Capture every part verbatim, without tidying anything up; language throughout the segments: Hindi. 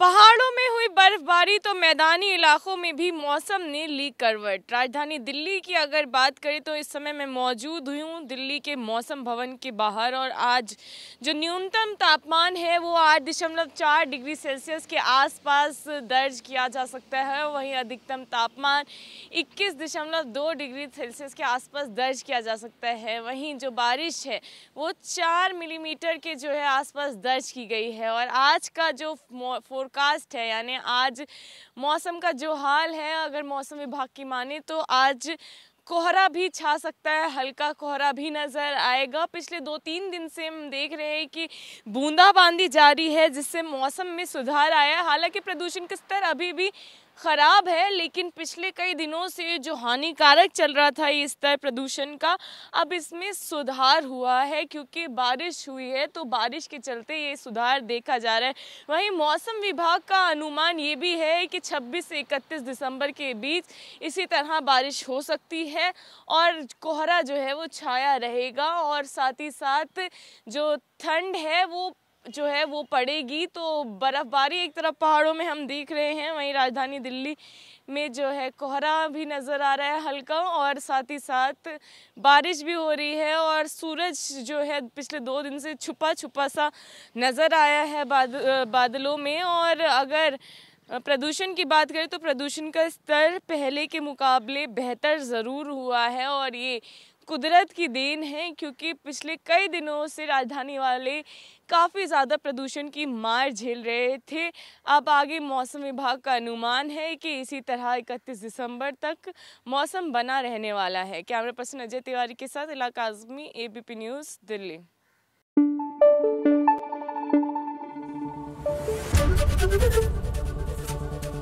पहाड़ों में हुई बर्फबारी तो मैदानी इलाकों में भी मौसम ने ली करवट। राजधानी दिल्ली की अगर बात करें तो इस समय मैं मौजूद हुई हूँ दिल्ली के मौसम भवन के बाहर, और आज जो न्यूनतम तापमान है वो आठ दशमलव चार डिग्री सेल्सियस के आसपास दर्ज किया जा सकता है। वहीं अधिकतम तापमान इक्कीस दशमलव दो डिग्री सेल्सियस के आसपास दर्ज किया जा सकता है। वहीं जो बारिश है वो चार मिलीमीटर के जो है आसपास दर्ज की गई है। और आज का जो फोरकास्ट है, यानी आज मौसम का जो हाल है, अगर मौसम विभाग की माने तो आज कोहरा भी छा सकता है, हल्का कोहरा भी नज़र आएगा। पिछले दो तीन दिन से हम देख रहे हैं कि बूंदाबांदी जारी है, जिससे मौसम में सुधार आया। हालांकि प्रदूषण का स्तर अभी भी ख़राब है, लेकिन पिछले कई दिनों से जो हानिकारक चल रहा था ये स्तर प्रदूषण का, अब इसमें सुधार हुआ है क्योंकि बारिश हुई है। तो बारिश के चलते ये सुधार देखा जा रहा है। वहीं मौसम विभाग का अनुमान ये भी है कि छब्बीस से इकतीस दिसंबर के बीच इसी तरह बारिश हो सकती है और कोहरा जो है वो छाया रहेगा, और साथ ही साथ जो ठंड है वो जो है वो पड़ेगी। तो बर्फबारी एक तरफ पहाड़ों में हम देख रहे हैं, वहीं राजधानी दिल्ली में जो है कोहरा भी नज़र आ रहा है हल्का, और साथ ही साथ बारिश भी हो रही है। और सूरज जो है पिछले दो दिन से छुपा छुपा सा नज़र आया है बाद, बादलों में। और अगर प्रदूषण की बात करें तो प्रदूषण का स्तर पहले के मुकाबले बेहतर ज़रूर हुआ है, और ये कुदरत की देन है क्योंकि पिछले कई दिनों से राजधानी वाले काफ़ी ज़्यादा प्रदूषण की मार झेल रहे थे। अब आगे मौसम विभाग का अनुमान है कि इसी तरह इकतीस दिसंबर तक मौसम बना रहने वाला है। कैमरा पर्सन अजय तिवारी के साथ इलाका Azmi, ABP news, Delhi.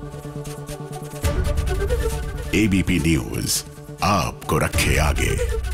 ABP news आपको रखे आगे।